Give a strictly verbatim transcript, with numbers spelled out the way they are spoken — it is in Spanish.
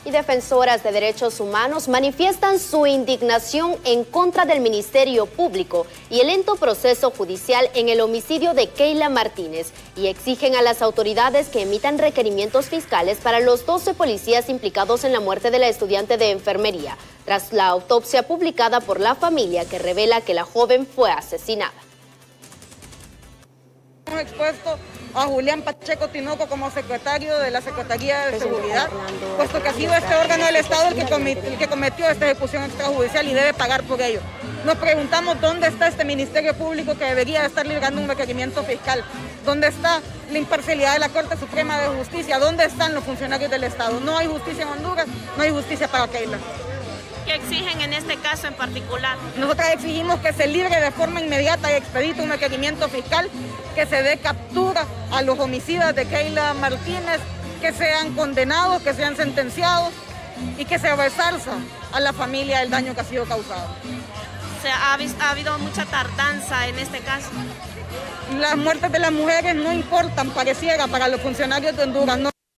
Y defensoras de derechos humanos manifiestan su indignación en contra del Ministerio Público y el lento proceso judicial en el homicidio de Keila Martínez y exigen a las autoridades que emitan requerimientos fiscales para los doce policías implicados en la muerte de la estudiante de enfermería, tras la autopsia publicada por la familia que revela que la joven fue asesinada. Hemos expuesto a Julián Pacheco Tinoco como secretario de la Secretaría de Seguridad, puesto que ha sido este órgano del Estado el que, cometió, el que cometió esta ejecución extrajudicial y debe pagar por ello. Nos preguntamos dónde está este Ministerio Público que debería estar librando un requerimiento fiscal, dónde está la imparcialidad de la Corte Suprema de Justicia, dónde están los funcionarios del Estado. No hay justicia en Honduras, no hay justicia para Keila. ¿Qué exigen en este caso en particular? Nosotras exigimos que se libre de forma inmediata y expedita un requerimiento fiscal, que se dé captura a los homicidas de Keila Martínez, que sean condenados, que sean sentenciados y que se resarza a la familia del daño que ha sido causado. O sea, ha, ha habido mucha tardanza en este caso. Las muertes de las mujeres no importan, pareciera, para los funcionarios de Honduras. No